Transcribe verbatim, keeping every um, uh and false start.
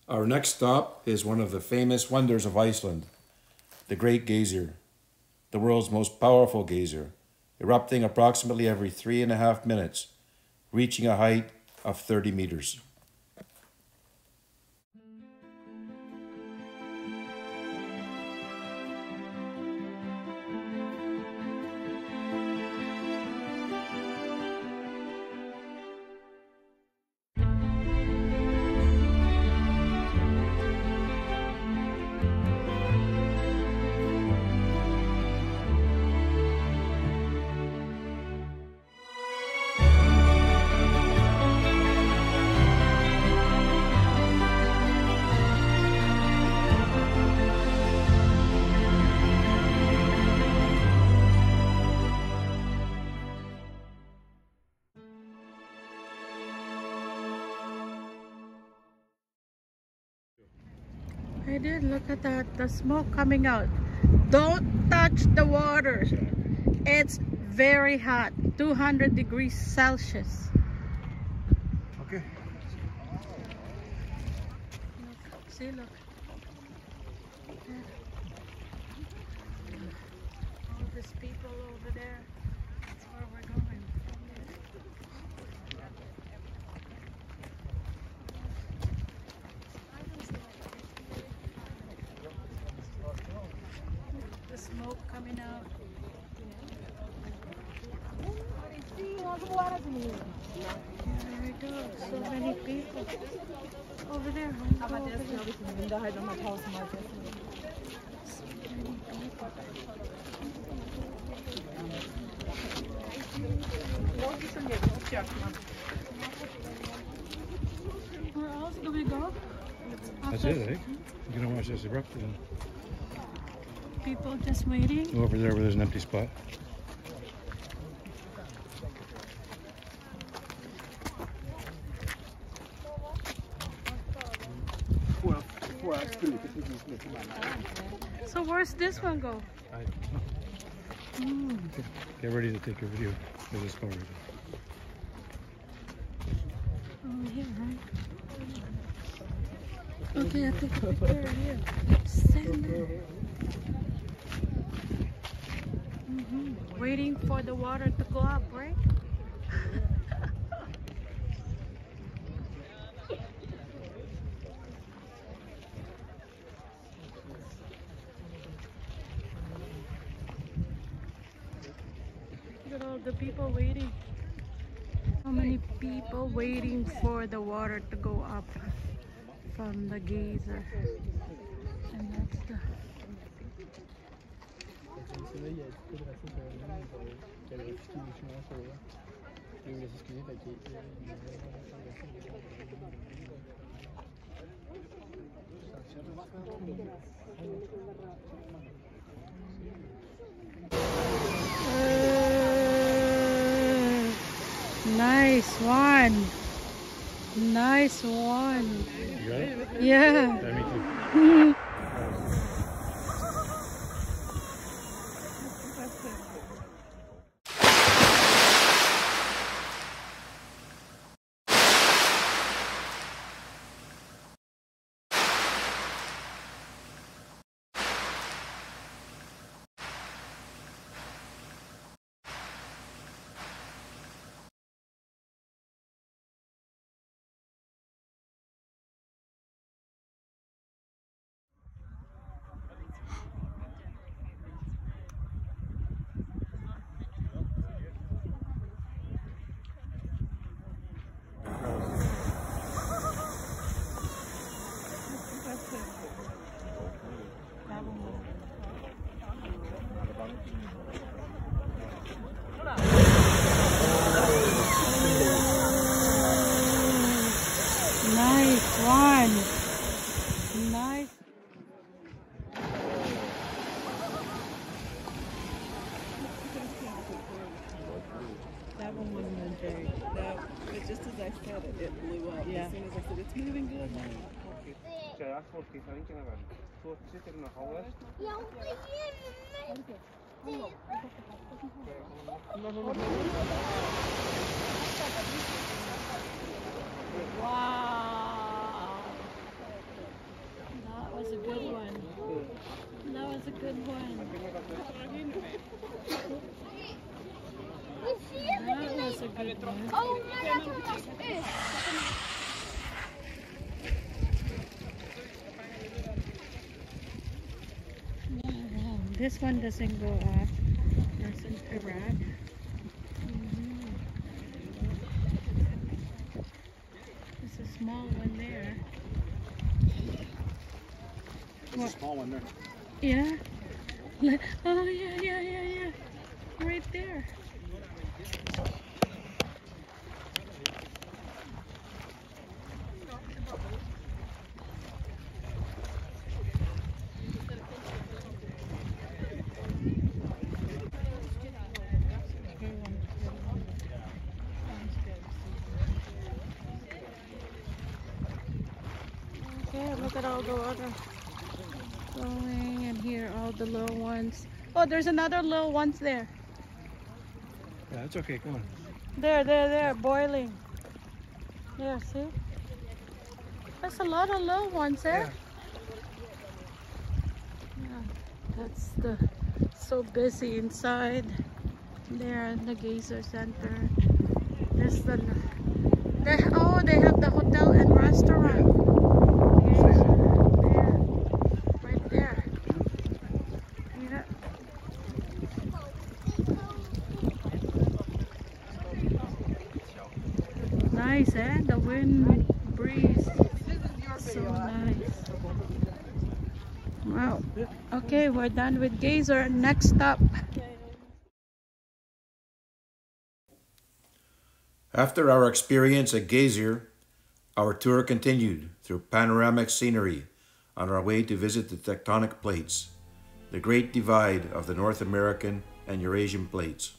Our next stop is one of the famous wonders of Iceland, the Great Geyser, the world's most powerful geyser, erupting approximately every three and a half minutes, reaching a height of thirty meters. I did look at that, the smoke coming out. Don't touch the water. It's very hot, two hundred degrees Celsius. Okay. Look, see, look. There. All these people over there. That's where we're going. The smoke coming out. There we go. So many people. Over there. Go over there. So many people. Where else do we go? That's it, eh? You're gonna watch this erupt and People just waiting. go over there where there's an empty spot. So where's this one go? Mm. Get ready to take a video of this part. Oh, here, right? Okay, I take a picture here. Stand there. Mm-hmm. Waiting for the water to go up, right? Look at all the people waiting. How many people waiting for the water to go up from the geyser? And that's the... Nice one. Nice one. You got it? Yeah. Yeah, me too. Nice one. Nice. That one wasn't a jerk. That, it, just as I said it, it blew up. Yeah. As soon as I said, it's moving good. Wow. good one. That was a good one. Oh my God. Wow, this one doesn't go up. Doesn't erupt. Mhm. There's a small one there. There's a small one there. Yeah. Le- Oh yeah, yeah, yeah, yeah. Right there. Okay, look at all the water flowing, and here all the little ones. Oh, there's another little ones there. Yeah, it's okay. Come on. There, there, there, boiling. There, see? There's a lot of little ones there. Yeah, that's the so busy inside. There in the geyser center. There's the they, oh, they have the hotel and restaurant. Geyser, there, right there. Yeah. Nice, eh? The wind breeze. So nice. Wow. Okay, we're done with geyser. Next stop. After our experience at Geyser, our tour continued through panoramic scenery on our way to visit the tectonic plates, the Great Divide of the North American and Eurasian plates.